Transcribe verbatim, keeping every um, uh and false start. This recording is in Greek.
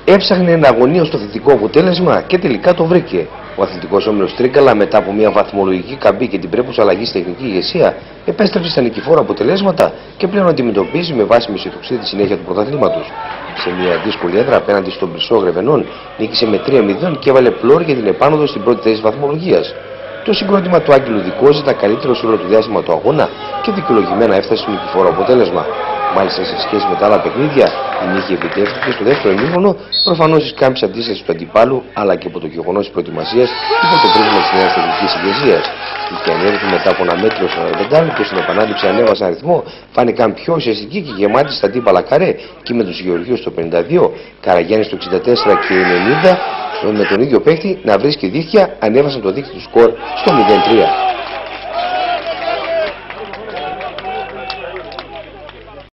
Έψαχνε ένα αγωνίο στο θετικό αποτέλεσμα και τελικά το βρήκε. Ο αθλητικός όμιλος Τρίκαλα, μετά από μια βαθμολογική καμπή και την πρέπουσα αλλαγή στη τεχνική ηγεσία, επέστρεψε στα νικηφόρα αποτελέσματα και πλέον αντιμετωπίζει με βάση μισοτοξία τη συνέχεια του πρωταθλήματος. Σε μια δύσκολη έδρα απέναντι στον Πρισό Γρεβενών, νίκησε με τρία μηδέν και έβαλε πλώρη για την επάνωδο στην πρώτη θέση βαθμολογίας. Το συγκρότημα του Άγγελου Δικόζη ήταν καλύτερο σε όλο το διάστημα του αγώνα και δικαιολογημένα έφτασε στο νικηφόρο αποτέλεσμα. Μάλιστα, σε σχέση με τα άλλα παιχνίδια, η νίκη επιτεύχθηκε στο δεύτερο ημίχρονο, προφανώς εις κάμψης αντίστασης του αντιπάλου, αλλά και από το γεγονός της προετοιμασίας υπό το πρίσμα της νέας τεχνικής ηγεσίας. Οι Κιανέροι που μετά από ένα μέτριο σαράντα λεπτό στην επανάληψη ανέβασαν αριθμό, φάνηκαν πιο ουσιαστικοί και γεμάτοι στα αντίπαλα καρέ και με τους Γεωργίους στο πενήντα δύο, Καραγιάννης στο εξήντα τέσσερα και ενενήντα, με τον ίδιο παίκτη να βρίσκει δίχτυα, ανέβασαν το δίκτυο του σκορ στο μηδέν τρία.